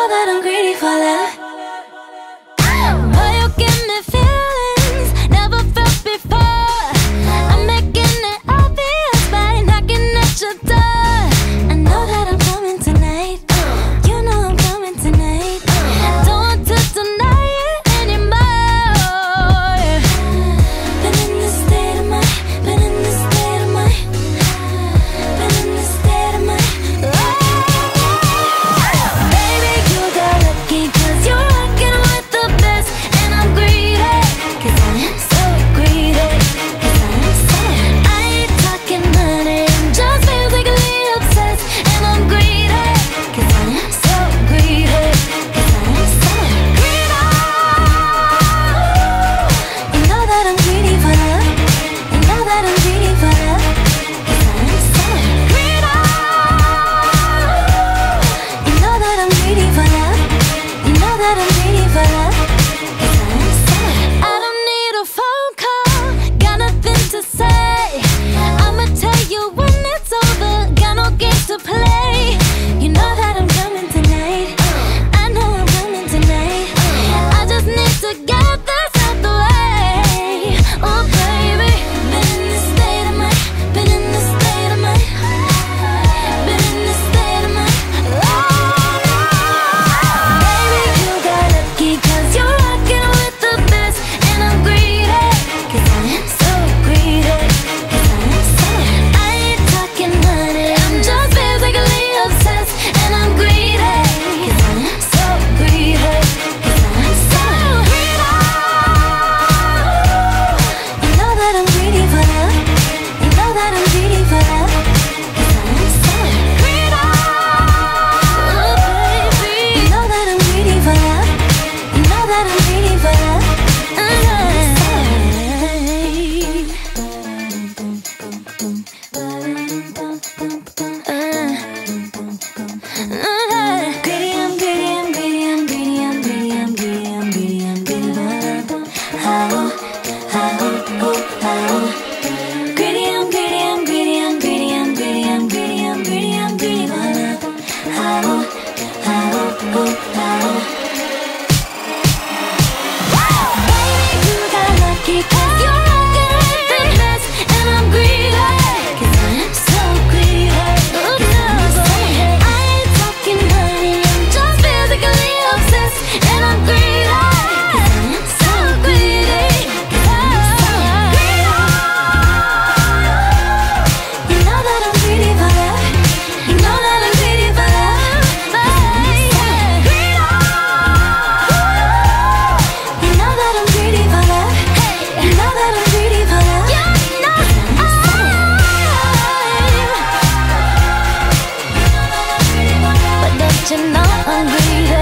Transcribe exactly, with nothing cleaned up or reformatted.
know that I'm greedy for love. Boy, you give me feelings never felt before. I'm making it obvious by knocking at your door. I know that I'm coming tonight. You know I'm coming tonight. Don't want to deny it anymore. Been in this state of mind, been in this state of mind, been in this state of mind. Baby, you got lucky 'cause you're rocking with the best. And I'm greedy 'cause I am so greedy, 'cause I am so. I ain't talking money, I'm just physically obsessed. And I'm greedy 'cause I am so greedy, 'cause I am so greedy. You know that I'm greedy for love. You know that I'm greedy for love, 'cause I am so greedy. You know that I'm greedy for love. You know that I'm greedy for love, 'cause I am so. I don't need a phone call, got nothing to say. I'ma tell you when it's over, got no games to play. You know that I'm coming tonight. I know I'm coming tonight. I just need to get this out the way. Oh baby, been in this state of mind, been in this state of mind, been in this state of mind. Oh, baby, you got lucky 'cause you're rocking with the best. And I'm greedy 'cause I am so greedy, 'cause I am so. I ain't talking money, I'm just physically obsessed. And I'm greedy 'cause I am so greedy, 'cause I am so greedy. You know that I'm greedy for love. You know that I'm greedy for love, 'cause I am so greedy. Oh baby, you know that I'm greedy for love. You know that I'm greedy for love. Greedy, I'm greedy, I'm greedy, I'm greedy, I'm greedy, I'm greedy, I'm greedy, I'm greedy for love. Oh, oh, oh, oh. Greedy, I'm greedy, I'm greedy, I'm greedy, I'm greedy, I'm greedy, I'm greedy, I'm greedy for love. Oh, oh, oh, oh. Baby, you got lucky 'cause you're rocking with the best. And I'm greedy 'cause I am so greedy, 'cause I am so. I ain't talking money, I'm just physically obsessed. And I'm greedy 'cause I am so greedy, 'cause I am so greedy. You know that I'm greedy for love. You know that I'm greedy for love. You know that I'm greedy for love. You know that I'm greedy for love. You know I'm. But don't you know I'm greedy?